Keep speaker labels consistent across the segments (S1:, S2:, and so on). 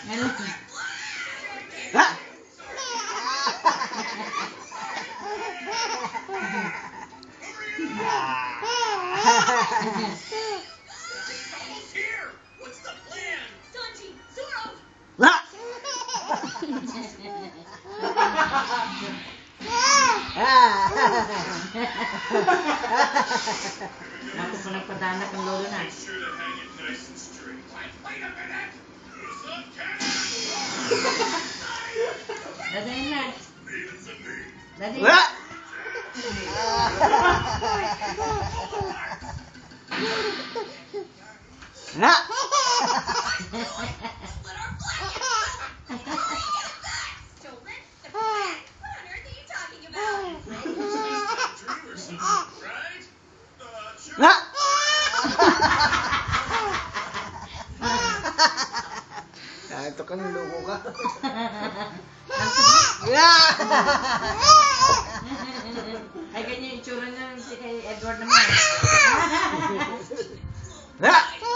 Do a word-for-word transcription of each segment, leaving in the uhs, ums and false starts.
S1: Ha?
S2: Ako pa nagpadanak ng lolo na. Dadayin na. Dadayin na.
S1: Na! Na! Ito ka ng loko ka.
S2: Ay, ganyan yung itsura niya si kay Edward naman.
S1: Na!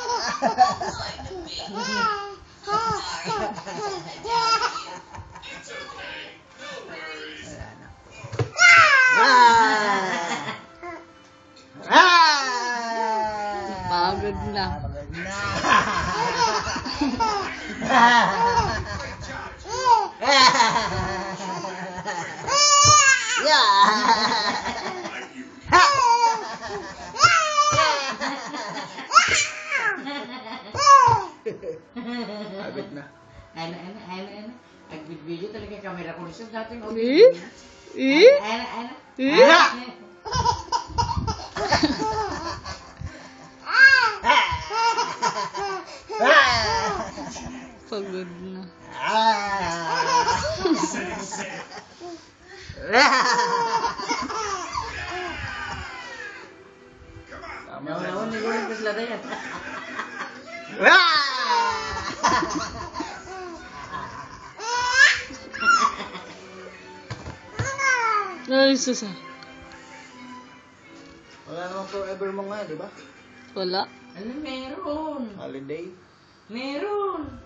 S3: Pagod na.
S1: Pagod na.
S2: Ano, ano, ano, ano. Nagbibidyo talaga yung camera ko. Gusto natin o
S3: Eh? Eh?
S2: Ano, ano.
S3: Eh? Pagod na.
S2: Naulawan ni Lolo yung paslada yan.
S3: Ay, susa.
S1: Wala namang forever mo nga, di ba?
S3: Wala.
S2: Ano, meron.
S1: Holiday.
S2: Meron.